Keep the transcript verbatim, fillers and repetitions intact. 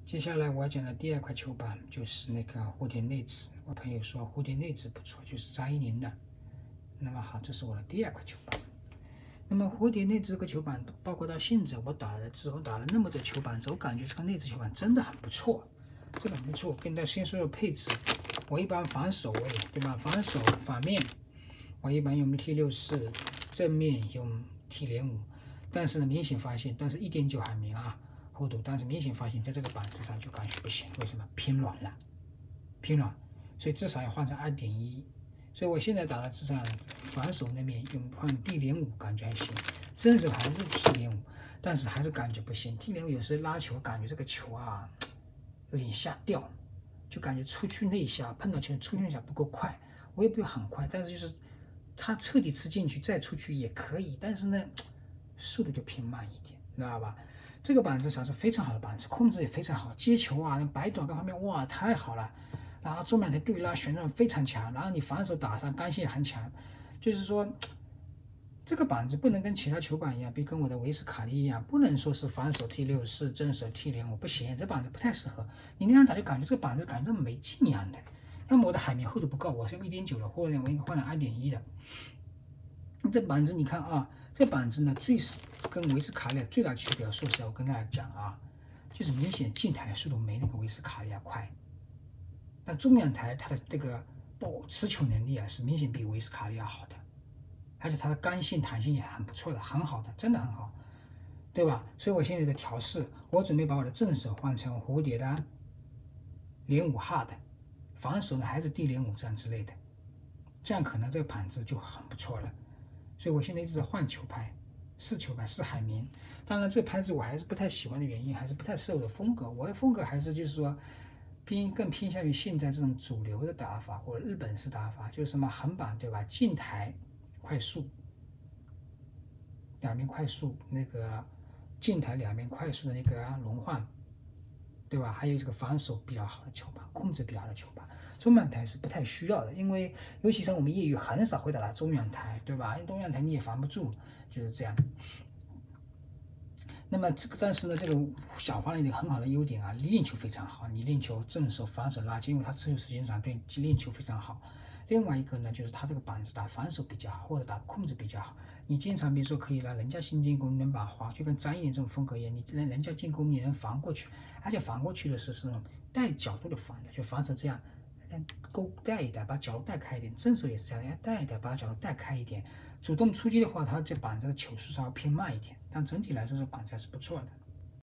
接下来我要讲的第二块球板就是那个蝴蝶内置。我朋友说蝴蝶内置不错，就是张一宁的。那么好，这是我的第二块球板。那么蝴蝶内置这个球板，包括到现在我打了之后打了那么多球板之后，我感觉这个内置球板真的很不错，这个很不错。跟大家先说说配置，我一般防守位对吧？防守反面我一般用 T 六四，正面用 T 零五，但是呢明显发现，但是 一点九 海绵啊。厚度，但是明显发现在这个板子上就感觉不行，为什么？偏软了，偏软，所以至少要换成 二点一。所以我现在打的至少反手那面用换 D 零五感觉还行，正手还是 T 零五，但是还是感觉不行。T 零五有时候拉球感觉这个球啊有点下掉，就感觉出去那一下碰到球出去那一下不够快，我也不要很快，但是就是它彻底吃进去再出去也可以，但是呢速度就偏慢一点，知道吧？这个板子上是非常好的板子，控制也非常好，接球啊、摆短各方面哇太好了。然后中板的对拉旋转非常强，然后你反手打上刚性也很强，就是说这个板子不能跟其他球板一样，比如跟我的维斯卡利一样，不能说是反手 T 六四，正手 T 零五不行，这板子不太适合。你那样打就感觉这个板子感觉这么没劲一样的。要么我的海绵厚度不够，我是用 一点九 的，或者我应该换了 二点一 的。这板子你看啊，这板子呢最是跟维斯卡利亚最大区别，说实在我跟大家讲啊，就是明显静台的速度没那个维斯卡利亚快，但中量台它的这个保持球能力啊是明显比维斯卡利亚好的，而且它的刚性弹性也很不错的，很好的，真的很好，对吧？所以我现在在调试，我准备把我的正手换成蝴蝶的零五 hard， 防守呢还是 D 零五这样之类的，这样可能这个板子就很不错了。所以我现在一直在换球拍，是球拍是海绵。当然，这个拍子我还是不太喜欢的原因，还是不太适合我的风格。我的风格还是就是说，偏更偏向于现在这种主流的打法或者日本式打法，就是什么横板对吧？近台快速，两边快速那个近台两边快速的那个轮换，对吧？还有这个防守比较好的球板，控制比较好的球板。中远台是不太需要的，因为尤其是我们业余很少会打到中远台，对吧？因为中远台你也防不住，就是这样。那么这个，但是呢，这个小花的一个很好的优点啊，练球非常好。你练球正手、反手拉球，因为它持球时间长，对练球非常好。另外一个呢，就是它这个板子打反手比较好，或者打控制比较好。你经常比如说可以让人家新进攻能把防，就跟张一宁这种风格一样，你人人家进攻你能防过去，而且防过去的是是那种带角度的防的，就防守这样。勾带一带，把角度带开一点，正手也是这样，带一带，把角度带开一点。主动出击的话，它这板子的球速稍微偏慢一点，但整体来说，这板子还是不错的。